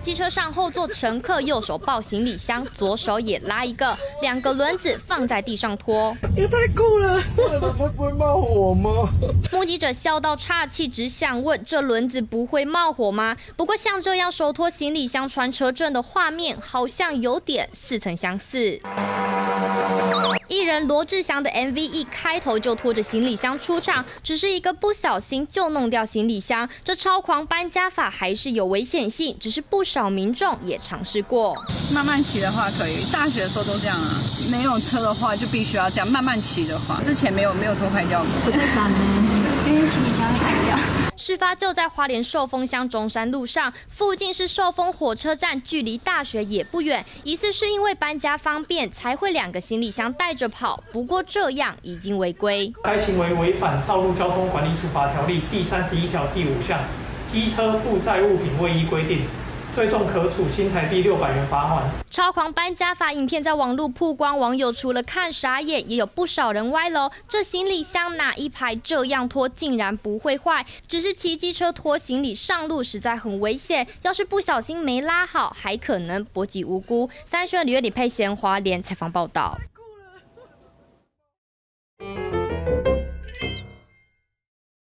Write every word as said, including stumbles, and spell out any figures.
机车上后座乘客右手抱行李箱，左手也拉一个，两个轮子放在地上拖。 也太酷了！他不会冒火吗？ 目击者笑到岔气，只想问：这轮子不会冒火吗？不过像这样手拖行李箱传车阵的画面，好像有点似曾相似。艺人罗志祥的 M V 一开头就拖着行李箱出场，只是一个不小心就弄掉行李箱，这超狂搬家法还是有危险性，只是不少民众也尝试过。 慢慢骑的话可以，大学的时候都这样啊。没有车的话就必须要这样慢慢骑的话，之前没有没有拖坏掉过。 不太敢呢，因为行李箱很重要。 事发就在花莲寿丰乡中山路上，附近是寿丰火车站，距离大学也不远。疑似是因为搬家方便，才会两个行李箱带着跑。不过这样已经违规。 该行为违反《道路交通管理处罚条例》第三十一条第五项，机车负载物品未依规定，最重可处新台币六百元罚款。 超狂搬家法影片在网络曝光，网友除了看傻眼，也有不少人歪楼。这行李箱哪一排这样拖竟然不会坏？只是骑机车拖行李上路实在很危险，要是不小心没拉好，还可能波及无辜。三十二李月李佩贤花莲采访报道。